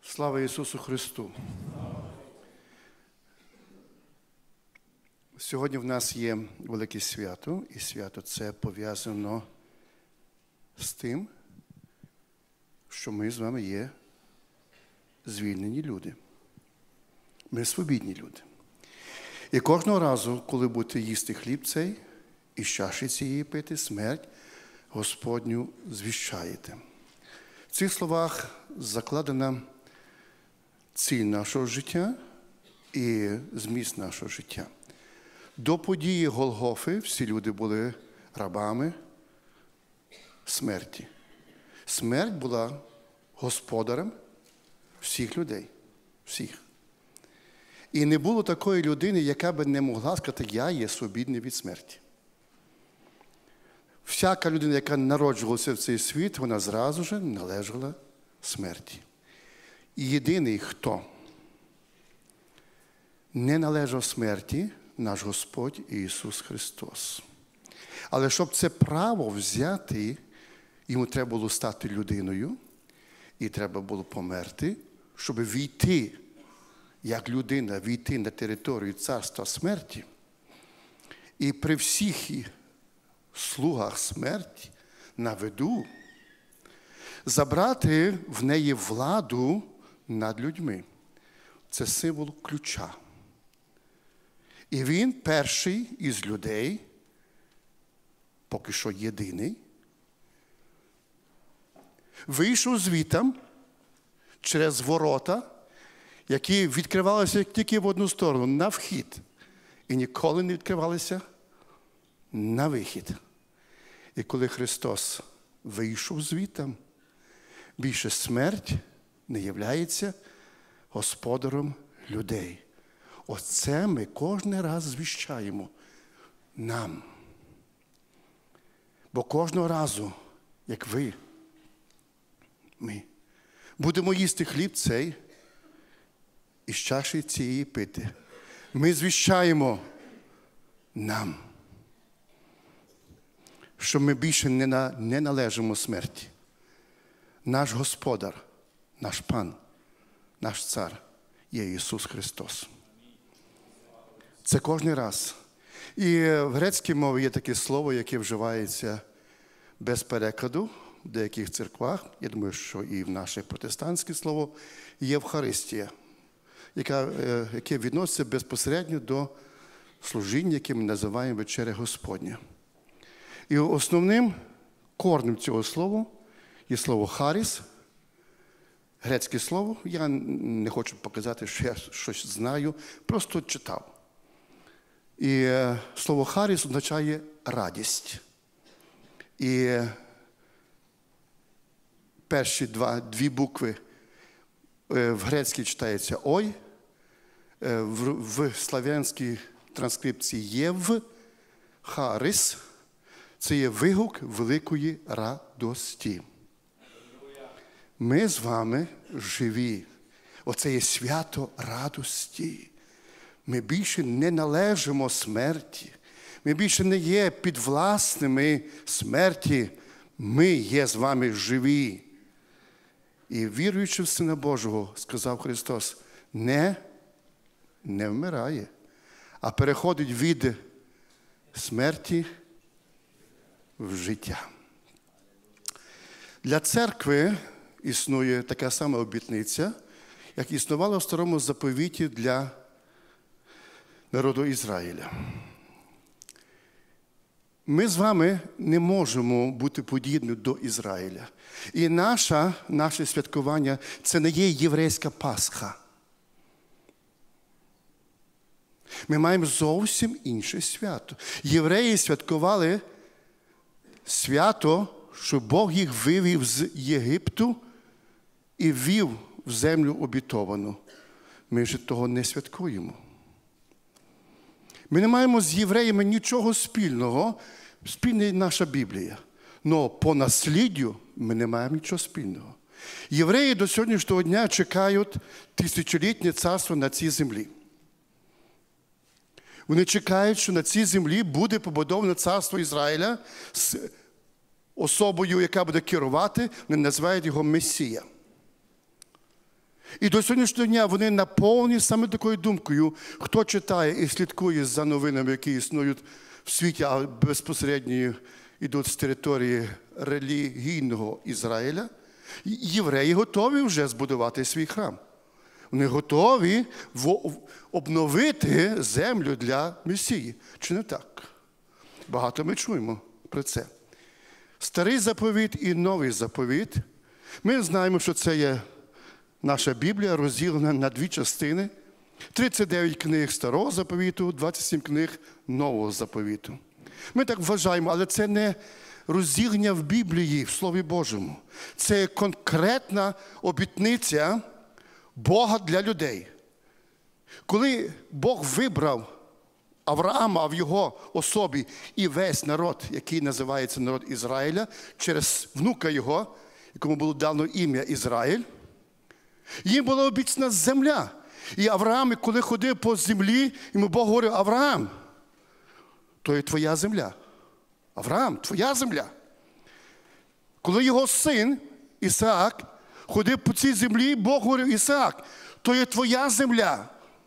Слава Ісусу Христу! Сьогодні в нас є велике свято, і свято це пов'язано з тим, що ми з вами є звільнені люди. Ми свобідні люди. І кожного разу, коли будете їсти хліб цей і з чаші цієї пити, смерть Господню звіщаєте. В цих словах закладена ціль нашого життя і зміст нашого життя. До події Голгофи всі люди були рабами смерті. Смерть була господарем всіх людей. Всіх. І не було такої людини, яка би не могла сказати, я є свобідний від смерті. Всяка людина, яка народжувалася в цей світ, вона зразу ж належала смерті. І єдиний, хто не належав смерті, наш Господь Ісус Христос. Але щоб це право взяти, йому треба було стати людиною, і треба було померти, щоб війти, як людина, війти на територію царства смерті, і при всіх слугах смерті на виду забрати в неї владу над людьми. Це символ ключа. І він перший із людей, поки що єдиний, вийшов звітом через ворота, які відкривалися тільки в одну сторону, на вхід, і ніколи не відкривалися на вихід. І коли Христос вийшов звітом, більше смерть не являється господарем людей. Оце ми кожен раз звіщаємо нам. Бо кожного разу, як ви, ми, будемо їсти хліб цей і з чаші цієї пити, ми звіщаємо нам, що ми більше не належимо смерті. Наш Господар, наш Пан, наш Цар є Ісус Христос. Це кожен раз. І в грецькій мові є таке слово, яке вживається без перекладу в деяких церквах. Я думаю, що і в наше протестантське слово Євхаристія, яке відноситься безпосередньо до служіння, яке ми називаємо вечеря Господня. І основним корнем цього слова є слово «харіс», грецьке слово. Я не хочу показати, що я щось знаю, просто читав. І слово «харіс» означає радість. І перші дві букви в грецькій читається «ой», в слав'янській транскрипції «єв», «харіс». Це є вигук великої радості. Ми з вами живі. Оце є свято радості. Ми більше не належимо смерті. Ми більше не є підвласними смерті. Ми є з вами живі. І віруючи в Сина Божого, сказав Христос, не вмирає, а переходить від смерті в життя. Для церкви існує така сама обітниця, як існувала в Старому Заповіті для народу Ізраїля. Ми з вами не можемо бути подібні до Ізраїля. І наше святкування – це не є єврейська Пасха. Ми маємо зовсім інше свято. Євреї святкували свято, що Бог їх вивів з Єгипту і ввів в землю обітовану. Ми ж того не святкуємо. Ми не маємо з євреями нічого спільного. Спільна наша Біблія. Но по насліддю ми не маємо нічого спільного. Євреї до сьогоднішнього дня чекають тисячолітнє царство на цій землі. Вони чекають, що на цій землі буде побудоване царство Ізраїля з особою, яка буде керувати, вони називають його Месія. І до сьогоднішнього дня вони наповнені саме такою думкою, хто читає і слідкує за новинами, які існують в світі, а безпосередньо йдуть з території релігійного Ізраїля. Євреї готові вже збудувати свій храм. Вони готові обновити землю для Месії. Чи не так? Багато ми чуємо про це. Старий заповіт і новий заповіт. Ми знаємо, що це є наша Біблія, розділена на дві частини. 39 книг Старого заповіту, 27 книг Нового заповіту. Ми так вважаємо, але це не розділення в Біблії, в Слові Божому. Це конкретна обітниця Бога для людей. Коли Бог вибрав Авраама в його особі і весь народ, який називається народ Ізраїля, через внука його, якому було дано ім'я Ізраїль, їм була обіцяна земля. І Авраам, коли ходив по землі, йому Бог говорив: Авраам, то є твоя земля. Авраам, твоя земля. Коли його син Ісаак ходив по цій землі, Бог говорив: Ісаак, то є твоя земля.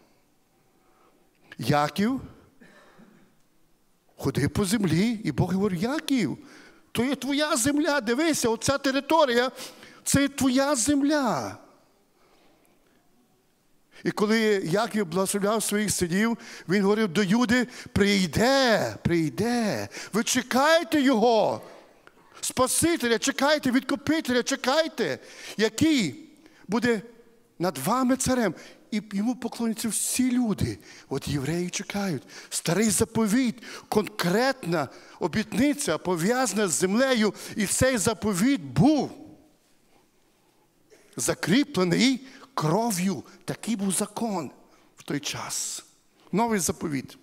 Яків ходив по землі, і Бог говорив: Яків, то є твоя земля. Дивися, оця територія – це твоя земля. І коли Яків благословляв своїх синів, він говорив до Юди: прийде, ви чекайте його, Спасителя, чекайте, відкупителя, чекайте, який буде над вами царем. І йому поклоняться всі люди. От євреї чекають. Старий заповіт, конкретна обітниця, пов'язана з землею. І цей заповіт був закріплений кров'ю. Такий був закон в той час. Новий заповіт.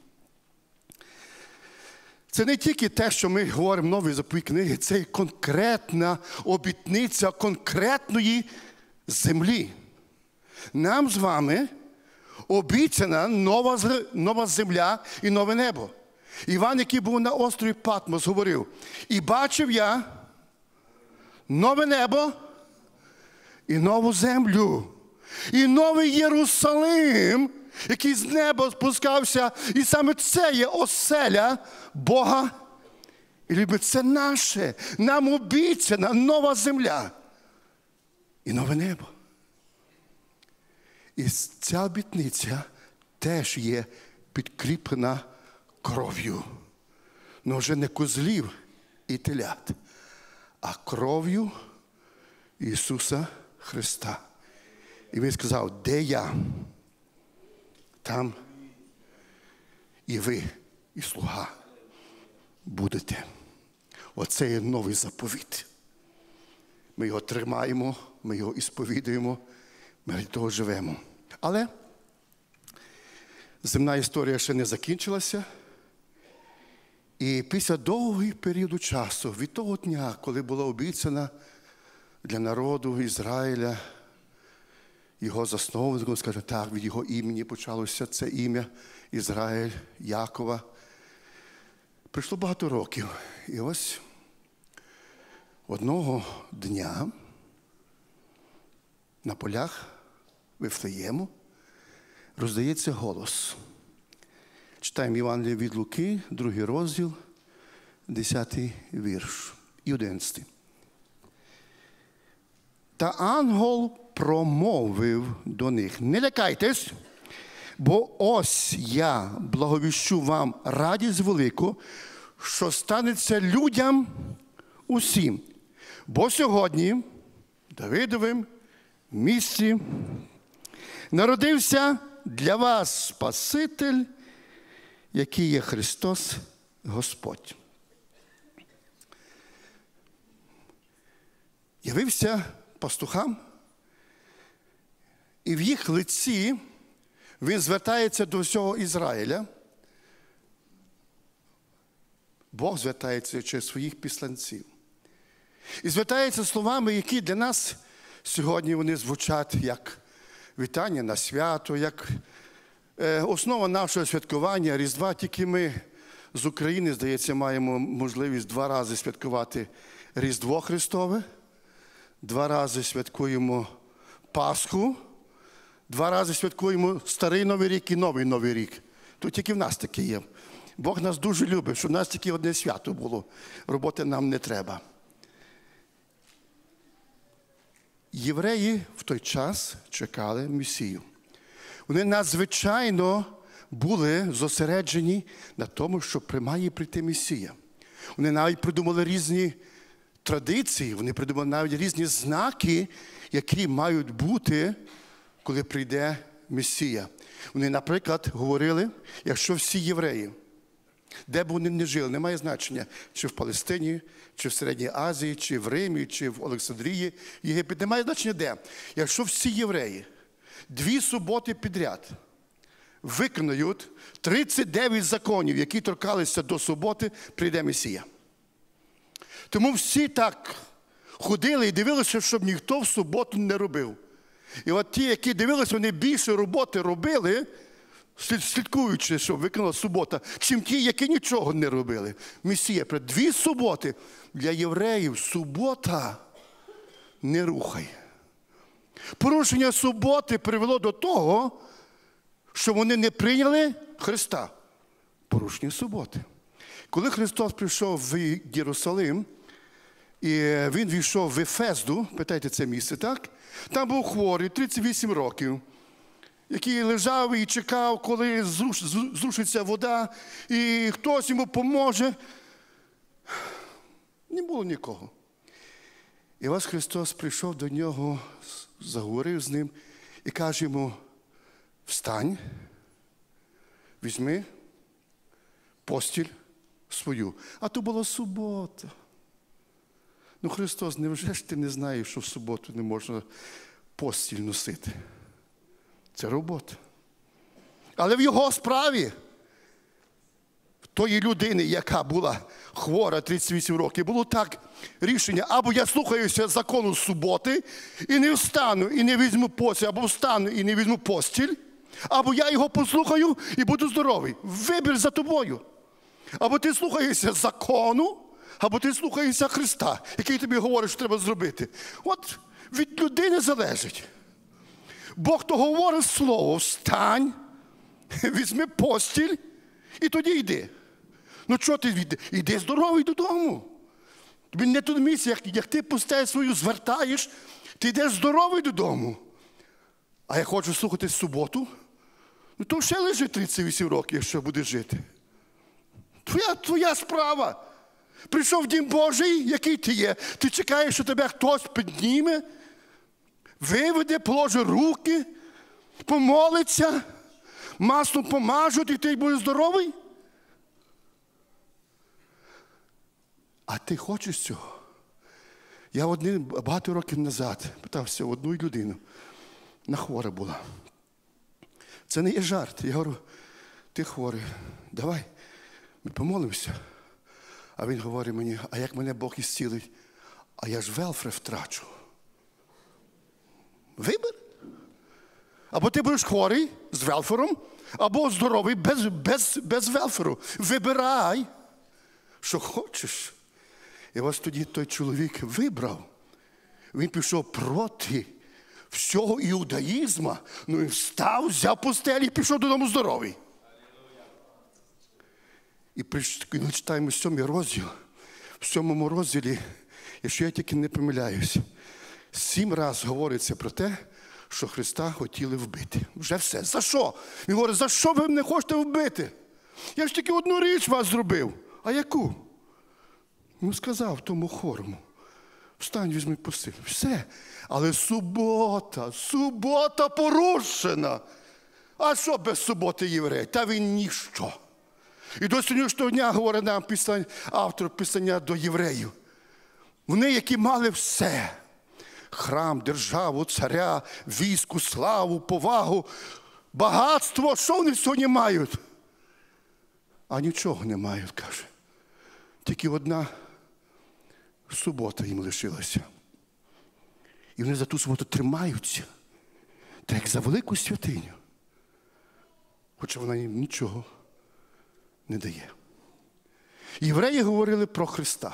Це не тільки те, що ми говоримо новий заповіт книги, це конкретна обітниця конкретної землі. Нам з вами обіцяна нова земля і нове небо. Іван, який був на острові Патмос, говорив: і бачив я нове небо і нову землю, і новий Єрусалим, який з неба спускався, і саме це є оселя Бога. І любить, це наше, нам обіцяна нова земля і нове небо. І ця обітниця теж є підкріплена кров'ю. Но вже не козлів і телят, а кров'ю Ісуса Христа. І Він сказав: де я, там і ви, і слуга будете. Оце є новий заповіт. Ми його тримаємо, ми його ісповідуємо, ми від того живемо. Але земна історія ще не закінчилася. І після довгого періоду часу, від того дня, коли була обіцяна для народу Ізраїля, його засновником, скажімо так, від його імені почалося це ім'я Ізраїль, Якова. Пройшло багато років. І ось одного дня на полях Вифлеєму роздається голос. Читаємо Євангеліє від Луки, 2 розділ, 10 вірш і 11. Та ангел промовив до них: не лякайтесь, бо ось я благовіщу вам радість велику, що станеться людям усім. Бо сьогодні в Давидовім місті народився для вас Спаситель, який є Христос Господь. Явився пастухам, і в їх лиці він звертається до всього Ізраїля. Бог звертається через своїх післанців. І звертається словами, які для нас сьогодні вони звучать як вітання на свято, як основа нашого святкування Різдва. Тільки ми з України, здається, маємо можливість 2 рази святкувати Різдво Христове, 2 рази святкуємо Пасху, 2 рази святкуємо Старий Новий рік і Новий Новий рік. Тут тільки в нас таке є. Бог нас дуже любить, щоб в нас тільки одне свято було. Роботи нам не треба. Євреї в той час чекали Месію. Вони надзвичайно були зосереджені на тому, що має прийти Месія. Вони навіть придумали різні традиції, вони придумали навіть різні знаки, які мають бути, коли прийде Месія. Вони, наприклад, говорили, якщо всі євреї, де б вони не жили, немає значення, чи в Палестині, чи в Середній Азії, чи в Римі, чи в Олександрії, Єгипет, немає значення де. Якщо всі євреї 2 суботи підряд виконають 39 законів, які торкалися до суботи, прийде Месія. Тому всі так ходили і дивилися, щоб ніхто в суботу не робив. І от ті, які дивилися, вони більше роботи робили, слідкуючи, щоб виконала субота, чим ті, які нічого не робили. Месія, 2 суботи для євреїв субота не рухає. Порушення суботи привело до того, що вони не прийняли Христа. Порушення суботи. Коли Христос прийшов в Єрусалим, і він війшов в Ефезду, питайте це місце, так? Там був хворий, 38 років, який лежав і чекав, коли зрушиться вода, і хтось йому поможе. Не було нікого. І ось Христос прийшов до нього, заговорив з ним і каже йому: встань, візьми постіль свою. А то була субота. Ну, Христос, невже ж ти не знаєш, що в суботу не можна постіль носити? Це робота. Але в його справі, тої людини, яка була хвора 38 років, було так рішення: або я слухаюся закону суботи і не встану, і не візьму постіль, або встану і не візьму постіль, або я його послухаю і буду здоровий. Вибір за тобою. Або ти слухаєшся закону, або ти слухаєшся Христа, який тобі говорить, що треба зробити. От від людини залежить. Бог то говорить слово: встань, візьми постіль і тоді йди. Ну чого ти йди? Йди здоровий додому. Тобі не тут місце, як ти пустею свою звертаєш, ти йдеш здоровий додому. А я хочу слухати суботу, ну то ще лежи 38 років, якщо будеш жити. Твоя справа. Прийшов в Дім Божий, який ти є. Ти чекаєш, що тебе хтось підніме, виведе, положить руки, помолиться, маслом помажуть, і ти будеш здоровий? А ти хочеш цього? Я багато років назад питався одну людину, вона хвора була. Це не є жарт. Я говорю: ти хворий, давай, ми помолимося. А він говорить мені: а як мене Бог ісцілить? А я ж велфер втрачу. Вибір. Або ти будеш хворий з велфером, або здоровий без велферу. Вибирай, що хочеш. І ось тоді той чоловік вибрав. Він пішов проти всього іудаїзму, ну і встав, взяв постель і пішов додому здоровий. І ми читаємо 7 розділ. В 7 розділі, якщо я тільки не помиляюсь, 7 разів говориться про те, що Христа хотіли вбити. Вже все. За що? Він говорить: за що ви мене хочете вбити? Я ж тільки одну річ вас зробив. А яку? Він сказав тому хворому: встань, візьми постіль. Все. Але субота порушена. А що без суботи єврей? Та він ніщо. І до сьогоднішнього дня говорить нам автор писання до євреїв. Вони, які мали все: храм, державу, царя, війську, славу, повагу, багатство. Що вони сьогодні мають? А нічого не мають, каже. Тільки одна субота їм лишилася. І вони за ту суботу тримаються, так як за велику святиню. Хоча вона їм нічого не дає. Євреї говорили про Христа.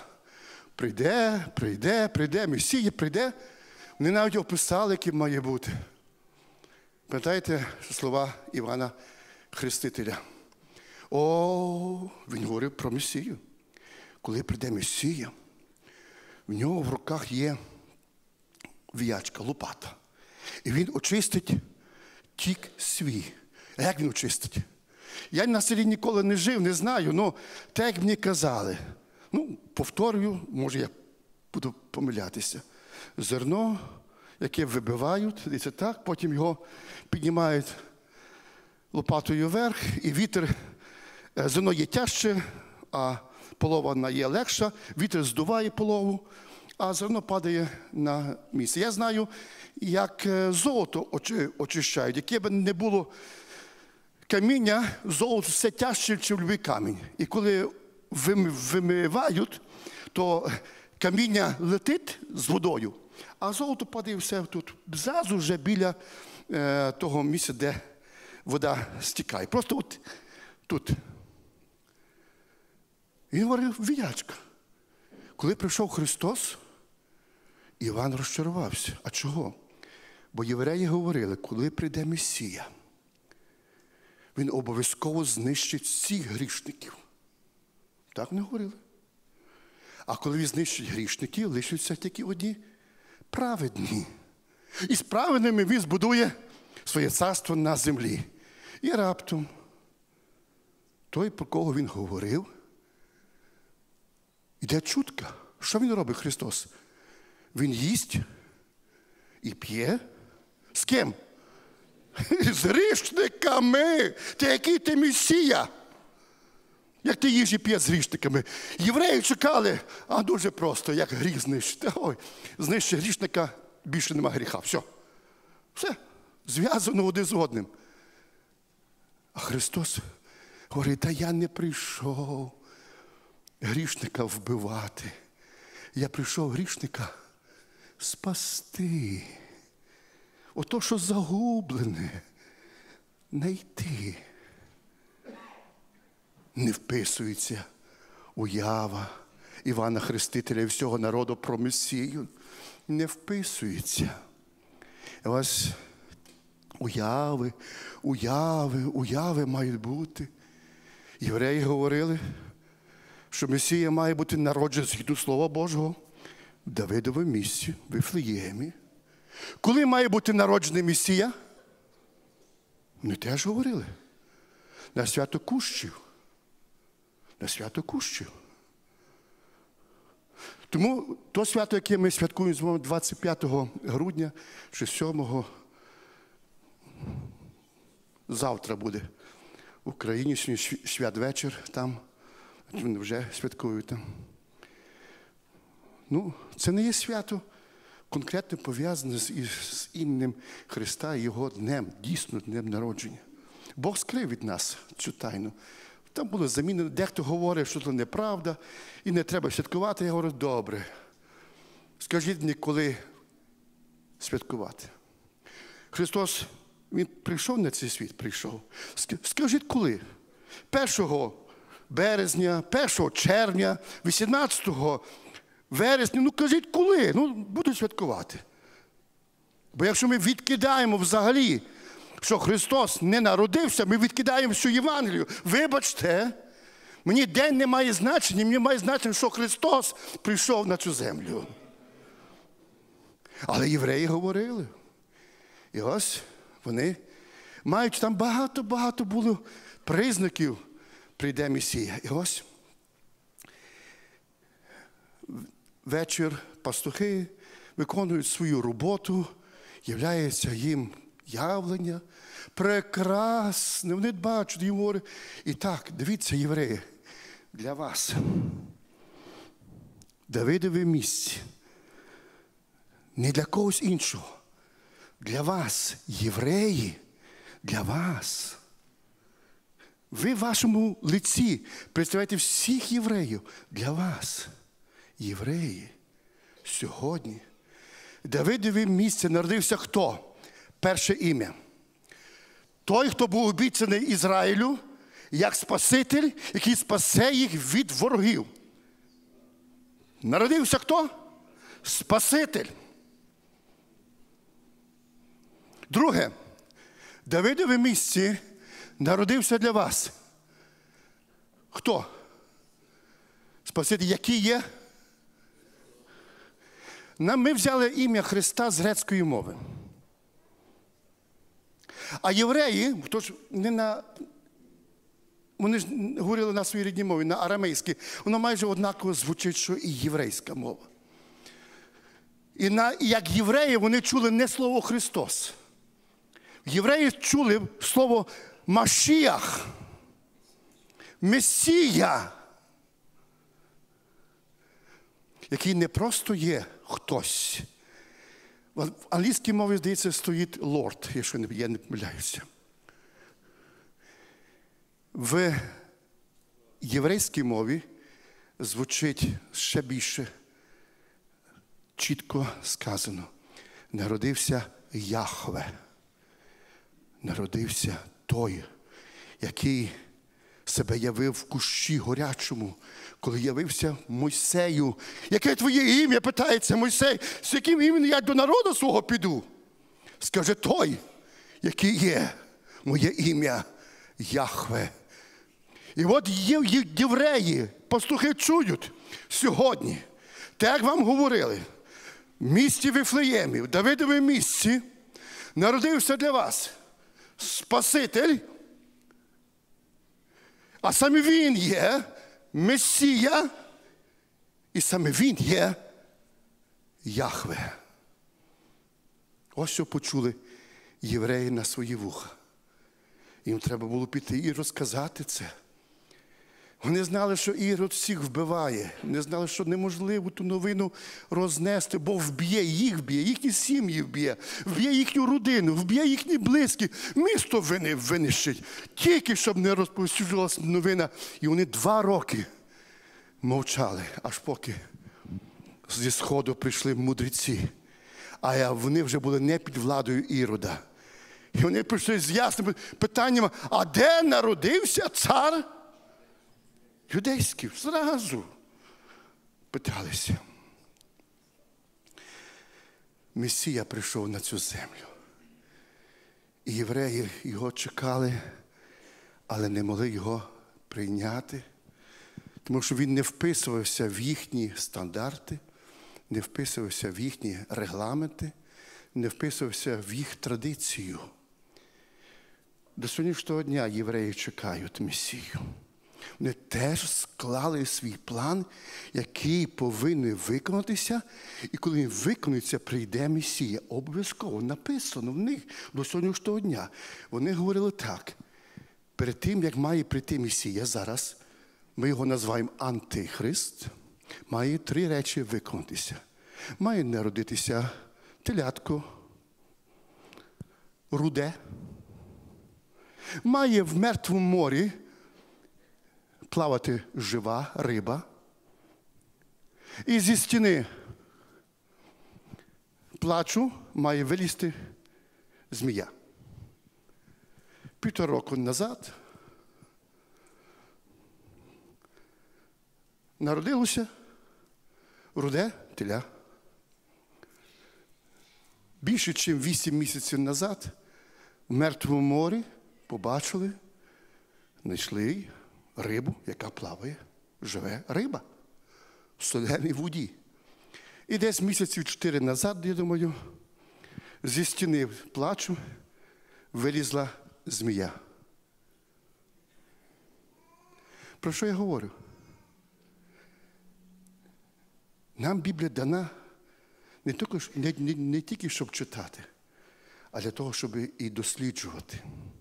Прийде, Месія прийде. Вони навіть описали, яким має бути. Пам'ятаєте слова Івана Хрестителя? Він говорив про Месію. Коли прийде Месія, в нього в руках є віячка, лопата. І він очистить тік свій. А як він очистить? Я на селі ніколи не жив, не знаю, але так, як мені казали. Повторюю, може я буду помилятися. Зерно, яке вибивають, дивіться так, потім його піднімають лопатою вверх, і вітер, зерно є тяжче, а полова є легша, вітер здуває полову, а зерно падає на місце. Я знаю, як золото очищають. Яке б не було каміння, золото все тяжче, ніж будь-який камінь. І коли вимивають, то каміння летить з водою, а золото падає все тут, зразу вже біля того місця, де вода стікає. Просто от тут. Він говорив, віячка. Коли прийшов Христос, Іван розчарувався. А чого? Бо євреї говорили, коли прийде Месія, він обов'язково знищить всіх грішників. Так вони говорили. А коли він знищить грішників, лишаться тільки одні праведні. І з праведними він збудує своє царство на землі. І раптом той, про кого він говорив, іде чутка. Що він робить, Христос? Він їсть і п'є. З ким? З грішниками. Який ти Месія? Як ти їж і п'є з грішниками? Євреї чекали, а дуже просто, як гріх знищити. Знищити грішника, більше нема гріха. Все. Зв'язано один з одним. А Христос говорить, та я не прийшов грішника вбивати. Я прийшов грішника спасти. Ото, що загублене, знайти. Не вписується уява Івана Хрестителя і всього народу про Месію. Не вписується. І ось уяви мають бути. Євреї говорили, що Месія має бути народжений згідно Слова Божого в Давидовому місці, в Вифлеємі. Коли має бути народжений Месія? Вони теж говорили. На свято Кущів. На свято Кущів. Тому то свято, яке ми святкуємо з вами 25 грудня чи 7 завтра буде в Україні, святвечір там, вони вже святкують там. Це не є свято конкретно пов'язане з іменем Христа і Його днем, дійсно днем народження. Бог скрив від нас цю тайну. Там було замінено, дехто говорить, що це неправда і не треба святкувати. Я говорю, добре, скажіть мені, коли святкувати. Христос, Він прийшов на цей світ, прийшов. Скажіть, коли? 1 березня, 1 червня, 18 вересня, кажіть, коли? Будуть святкувати. Бо якщо ми відкидаємо взагалі, що Христос не народився, ми відкидаємо всю Євангелію. Вибачте, мені день не має значення, мені має значення, що Христос прийшов на цю землю. Але євреї говорили. І ось вони мають там багато було признаків, прийде Месія. І ось вечір пастухи виконують свою роботу, являється їм явлення. Прекрасне. Вони бачать і говорять. І так, дивіться, євреї, для вас. Давидове місце. Не для когось іншого. Для вас, євреї, для вас. Ви в вашому лиці представляєте всіх євреїв. Для вас, євреї, сьогодні. Давидове місце народився хто? Перше ім'я. Той, хто був обіцяний Ізраїлю, як Спаситель, який спасе їх від ворогів. Народився хто? Спаситель. Друге. Давидове місце народився для вас. Хто? Спаситель, який є? Ми взяли ім'я Христа з грецької мови. А євреї, тож вони ж говорили на своїй рідній мові, на арамейській, воно майже однаково звучить, що і єврейська мова. І як євреї вони чули не слово Христос. Євреї чули слово Машіах, Месія, який не просто є хтось. В англійській мові, здається, стоїть Lord, якщо я не помиляюся. В єврейській мові звучить ще більше чітко сказано. Народився Яхве. Народився той, який себе явив в кущі горячому, коли явився Мойсею. Яке твоє ім'я, питається Мойсей, з яким іменем я до народу свого піду? Скаже той, який є моє ім'я Яхве. І от євреї, пастухи чують сьогодні, так як вам говорили, в місті Вифлеємі, в Давидовому місці, народився для вас Спаситель, а саме Він є Месія, і саме Він є Яхве. Ось що почули євреї на свої вуха. Їм треба було піти і розказати це. Вони знали, що Ірод всіх вбиває. Вони знали, що неможливо ту новину рознести, бо вб'є їх, вб'є, їхні сім'ї вб'є, вб'є їхню родину, вб'є їхні близькі. Місто винищить. Тільки, щоб не розповсюджувалася новина. І вони 2 роки мовчали, аж поки зі сходу прийшли мудреці. А вони вже були не під владою Ірода. І вони прийшли з ясними питаннями, а де народився цар юдейський? Зразу питалися. Месія прийшов на цю землю. І євреї його чекали, але не могли його прийняти, тому що він не вписувався в їхні стандарти, не вписувався в їхні регламенти, не вписувався в їх традицію. До сьогоднішнього дня євреї чекають Месію. Вони теж склали свій план, який повинен виконатися, і коли він виконується, прийде Месія. Обов'язково написано в них до сьогоднішнього дня. Вони говорили так, перед тим, як має прийти Месія зараз, ми його називаємо Антихрист, має 3 речі виконатися. Має народитися телятко, руде, має в мертвому морі плавати жива риба, і зі стіни плачу має вилізти змія. 1,5 року назад народилося руде теля. Більше, ніж 8 місяців назад в мертвому морі побачили, знайшли рибу, яка плаває, живе риба в соленій воді. І десь місяців 4 назад, я думаю, зі стіни плачу вилізла змія. Про що я говорю? Нам Біблія дана не тільки, щоб читати, а для того, щоб і досліджувати.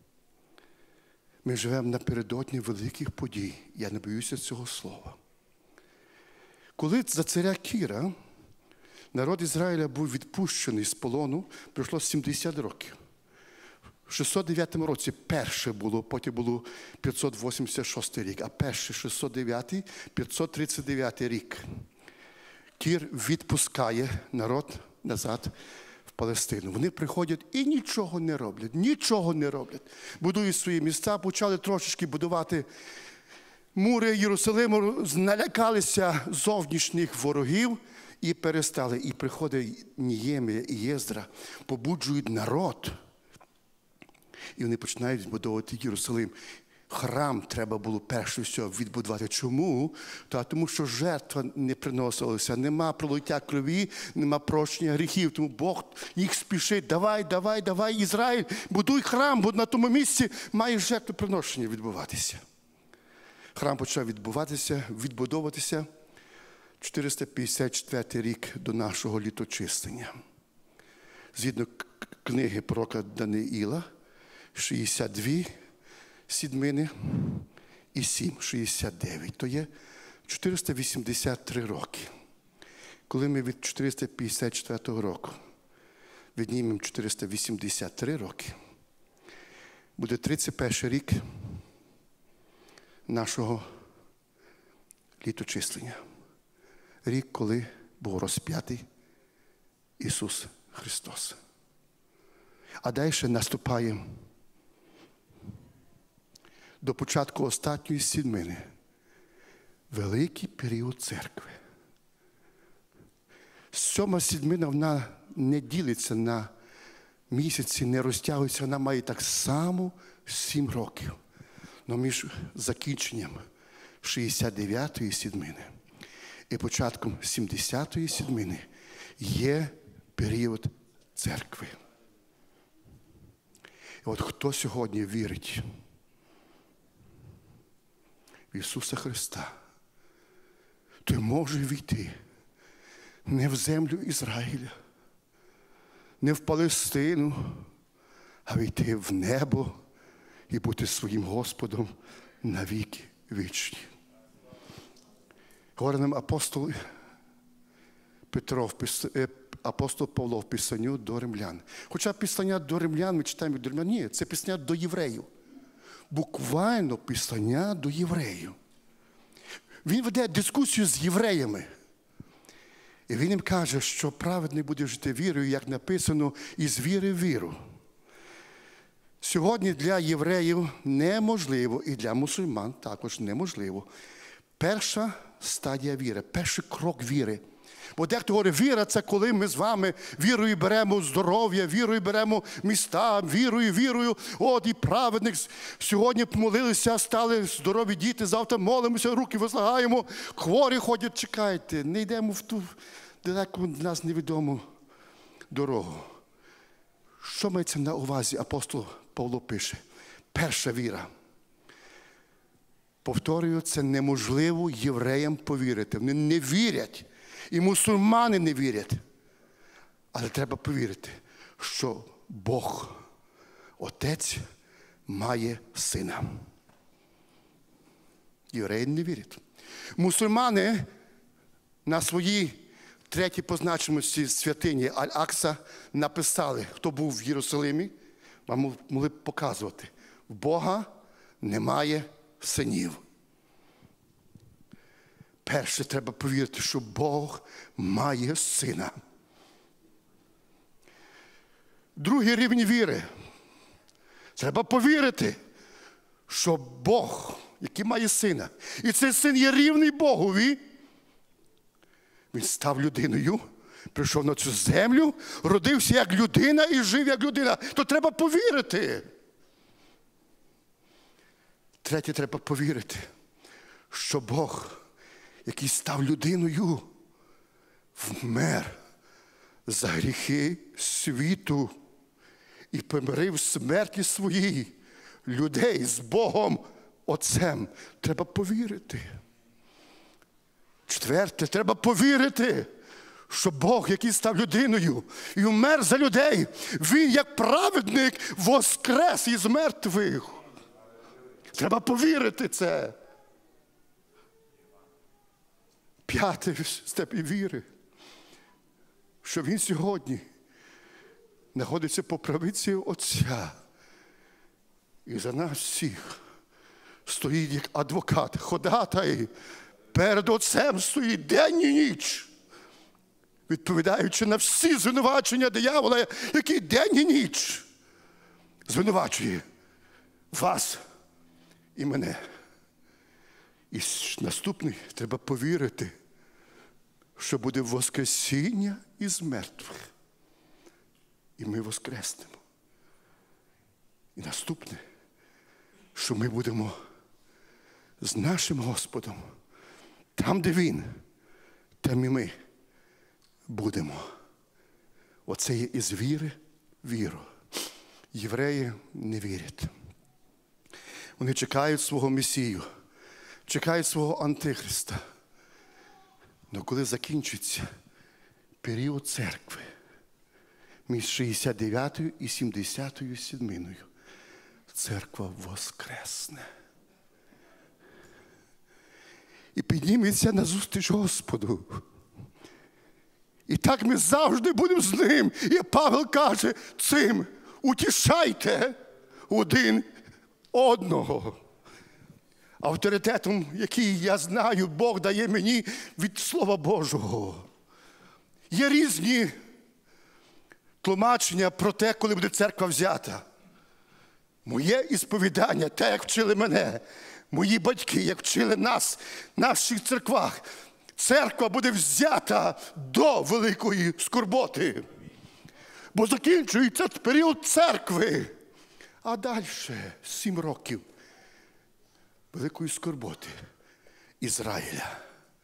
Ми живемо напередодні великих подій. Я не боюся цього слова. Коли за царя Кіра народ Ізраїля був відпущений з полону, пройшло 70 років. В 609 році перше було, потім було 586 рік, а перший 609, 539 рік. Кір відпускає народ назад в Палестину. Вони приходять і нічого не роблять. Будують свої міста, почали трошечки будувати мури Єрусалиму, налякалися зовнішніх ворогів і перестали. І приходить Ніємія і Єздра, побуджують народ. І вони починають відбудовувати Єрусалим. Храм треба було перше всього відбудувати. Чому? Тому що жертва не приносилася. Нема пролиття крові, нема прощення гріхів. Тому Бог їх спішить. Давай, Ізраїль, будуй храм, бо на тому місці має жертвоприношення відбуватися. Храм почав відбудовуватися 454 рік до нашого літочислення. Згідно книги пророка Даниїла, 62 седьмини і 69. То є 483 роки. Коли ми від 454 року віднімемо 483 роки, буде 31 рік нашого літочислення. Рік, коли був розп'ятий Ісус Христос. А далі наступає до початку останньої седьмини великий період церкви. Сьома седьмина, вона не ділиться на місяці, не розтягується, вона має так само 7 років. Но між закінченням 69-ї седьмини і початком 70-ї седьмини є період церкви. І от хто сьогодні вірить в Ісуса Христа, той може війти не в землю Ізраїля, не в Палестину, а війти в небо і бути своїм Господом на віки вічні. Говорить нам апостол Павло в Писанню до римлян. Хоча Писання до римлян, ми читаємо до римлян, ні, це Писання до євреїв. Буквально Писання до євреїв. Він веде дискусію з євреями. І він їм каже, що праведний буде жити вірою, як написано, із віри в віру. Сьогодні для євреїв неможливо, і для мусульман також неможливо. Перша стадія віри, перший крок віри. Бо дехто говорить, віра – це коли ми з вами вірою беремо здоров'я, вірою беремо міста, вірою. От і праведник. Сьогодні помолилися, стали здорові діти, завтра молимося, руки возлагаємо, хворі ходять, чекайте. Не йдемо в ту далеку для нас невідому дорогу. Що мається на увазі? Апостол Павло пише. Перша віра. Повторюю, це неможливо євреям повірити. Вони не вірять. І мусульмани не вірять. Але треба повірити, що Бог, Отець, має Сина. Євреї не вірять. Мусульмани на своїй третій по значимості святині Аль-Акса написали, хто був в Єрусалимі, вам могли б показувати. В Бога немає синів. Перше, треба повірити, що Бог має Сина. Другий рівень віри. Треба повірити, що Бог, який має Сина, і цей Син є рівний Богові, Він став людиною, прийшов на цю землю, родився як людина і жив як людина. То треба повірити. Третє, треба повірити, що Бог, який став людиною, вмер за гріхи світу і помирив смерті своїй людей з Богом Отцем. Треба повірити. Четверте, треба повірити, що Бог, який став людиною і вмер за людей, Він, як праведник, воскрес із мертвих. Треба повірити це. П'ятий степінь віри, що Він сьогодні знаходиться по правиці Отця. І за нас всіх стоїть як адвокат, ходатай, перед Отцем стоїть день і ніч, відповідаючи на всі звинувачення диявола, який день і ніч звинувачує вас і мене. І наступний, треба повірити, що буде воскресіння із мертвих. І ми воскреснемо. І наступне, що ми будемо з нашим Господом, там, де Він, там і ми будемо. Оце є із віри віру. Євреї не вірять. Вони чекають свого Месію, чекають свого Антихриста. Але коли закінчиться період церкви, між 69-ю і 70-ю седминою, церква воскресне. І підніметься назустріч Господу. І так ми завжди будемо з Ним. І Павел каже цим: утішайте один одного. Авторитетом, який я знаю, Бог дає мені від Слова Божого. Є різні тлумачення про те, коли буде церква взята. Моє ісповідання, те, як вчили мене, мої батьки, як вчили нас в наших церквах, церква буде взята до великої скорботи. Бо закінчується період церкви. А далі 7 років великої скорботи Ізраїля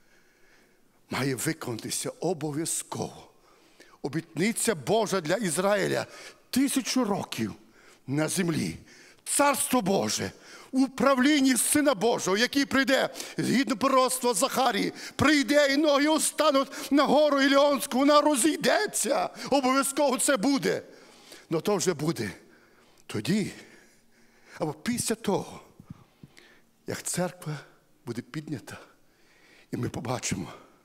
має виконатися обов'язково. Обітниця Божа для Ізраїля 1000 років на землі. Царство Боже в управлінні Сина Божого, який прийде, згідно пророцтва Захарії, прийде і ноги остануть на гору Іліонську, вона розійдеться. Обов'язково це буде. Но то вже буде тоді, або після того, як церква буде піднята, і ми побачимо.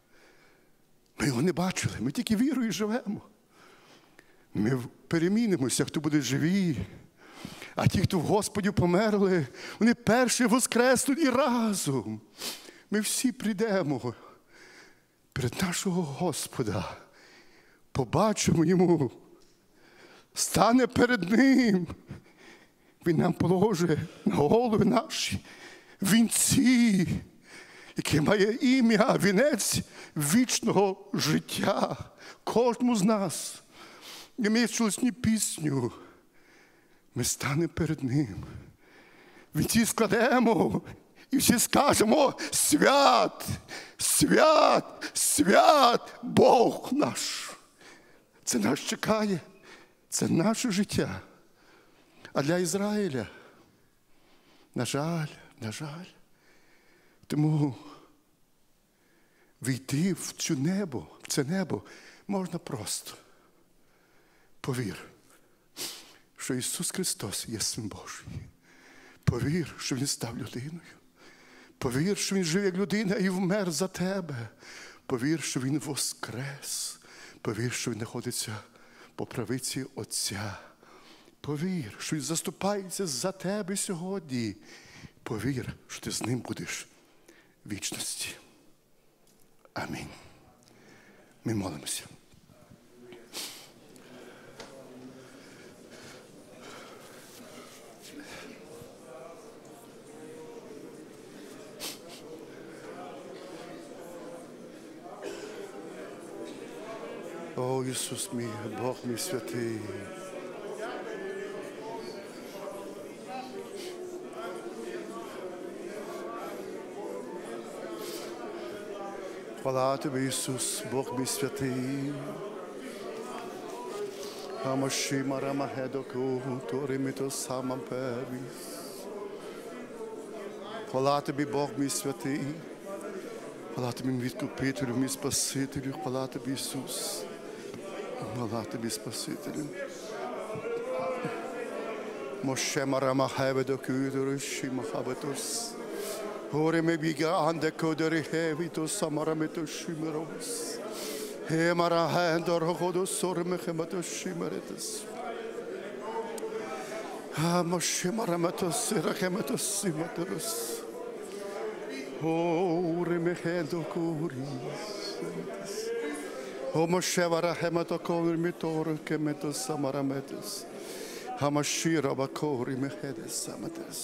Ми його не бачили, ми тільки вірою живемо. Ми перемінимося, хто буде живі. А ті, хто в Господі померли, вони перші воскреснуть і разом. Ми всі прийдемо перед нашого Господа. Побачимо Йому. Стане перед Ним. Він нам положить на голови наші вінці, яке має ім'я, вінець вічного життя. Кожному з нас. І ми чули пісню. Ми станемо перед Ним. Вінці складемо і всі скажемо: свят, свят, свят Бог наш. Це нас чекає. Це наше життя. А для Ізраїля, на жаль, тому війти в це небо можна просто. Повір, що Ісус Христос є Син Божий. Повір, що Він став людиною. Повір, що Він жив як людина і вмер за тебе. Повір, що Він воскрес. Повір, що Він знаходиться по правиці Отця. Повір, що Він заступається за тебе сьогодні. Повір, що ти з Ним будеш в вічності. Амінь. Ми молимося. О, Ісус мій, Бог мій святий. Хвала Тобі, Ісус, Бог мій святий. Амоші марамагедоку, торимито самам первіс. Хвала Тобі, Бог мій святий. Хвала Тобі, мій відкупителю, мій Спасителю. Хвала Тобі, Ісус. Хвала Тобі, Спасителю. Моше марамагедоку, торимито махабетос. Ore me biga ande kodere hevito samaramito shimeros. He marahendo rogodo sorme hemato shimeretes. Ha moshe maramato sirachemato simateros. Ore me hendo kuris. O moshe varahemato kor mitor kemeto samarametes. Ha mashira bakori me hedes samates.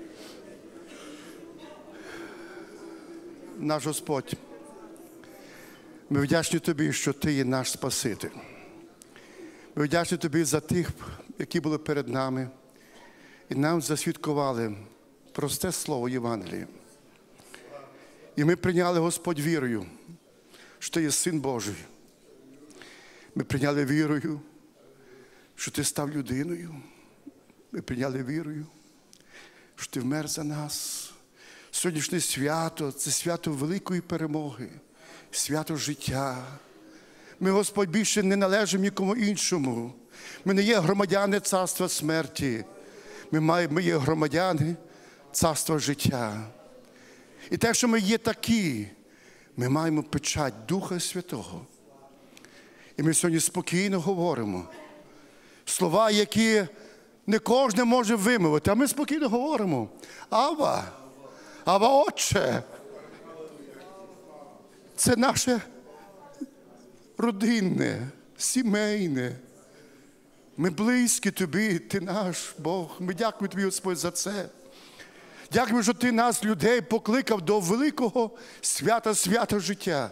Наш Господь, ми вдячні Тобі, що Ти є наш Спаситель. Ми вдячні Тобі за тих, які були перед нами. І нам засвідкували просте слово Євангелія. І ми прийняли, Господь, вірою, що Ти є Син Божий. Ми прийняли вірою, що Ти став людиною. Ми прийняли вірою, що Ти вмер за нас. Сьогоднішнє свято – це свято великої перемоги, свято життя. Ми, Господь, більше не належимо нікому іншому. Ми не є громадяни царства смерті. Ми є громадяни царства життя. І те, що ми є такі, ми маємо печать Духа Святого. І ми сьогодні спокійно говоримо слова, які не кожен може вимовити, а ми спокійно говоримо: Авва, Авва, Отче. Це наше родинне, сімейне. Ми близькі Тобі, Ти наш Бог. Ми дякуємо Тобі, Господь, за це. Дякуємо, що Ти нас, людей, покликав до великого свята життя.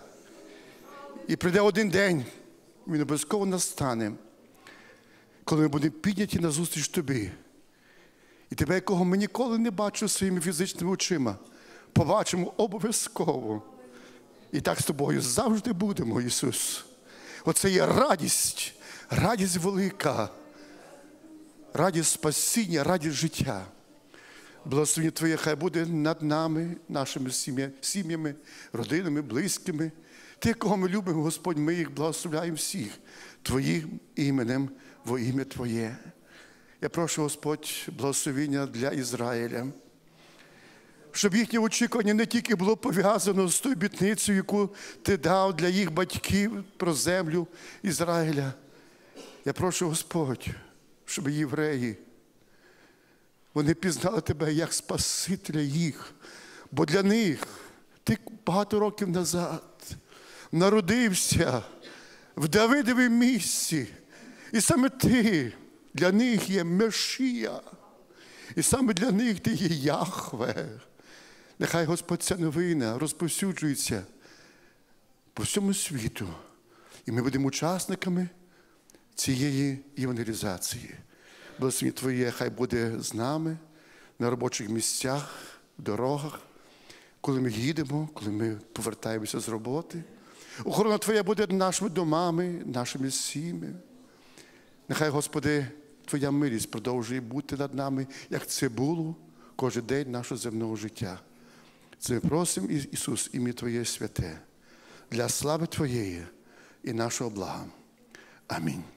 І прийде один день, він обов'язково настане, коли ми будемо підняті назустріч Тобі. І Тебе, якого ми ніколи не бачили своїми фізичними очима, побачимо обов'язково. І так з Тобою завжди будемо, Ісус. Оце є радість, радість велика, радість спасіння, радість життя. Благословення Твоє хай буде над нами, нашими сім'ями, родинами, близькими. Ти, кого ми любимо, Господь, ми їх благословляємо всіх Твоїм іменем, во ім'я Твоє. Я прошу, Господь, благословення для Ізраїля, щоб їхнє очікування не тільки було пов'язано з тою обітницею, яку Ти дав для їх батьків про землю Ізраїля. Я прошу, Господь, щоб євреї, вони пізнали Тебе як Спасителя їх, бо для них Ти багато років назад народився в Давидовім місці, і саме Ти для них є Месія, і саме для них Ти є Яхве. Нехай, Господь, ця новина розповсюджується по всьому світу, і ми будемо учасниками цієї євангелізації. Благословення Твоє хай буде з нами на робочих місцях, в дорогах, коли ми їдемо, коли ми повертаємося з роботи. Охорона Твоя буде над нашими домами, нашими сім'ями. Нехай, Господи, Твоя милість продовжує бути над нами, як це було кожен день нашого земного життя. Це ми просимо, Ісус, ім'я Твоє святе, для слави Твоєї і нашого блага. Амінь.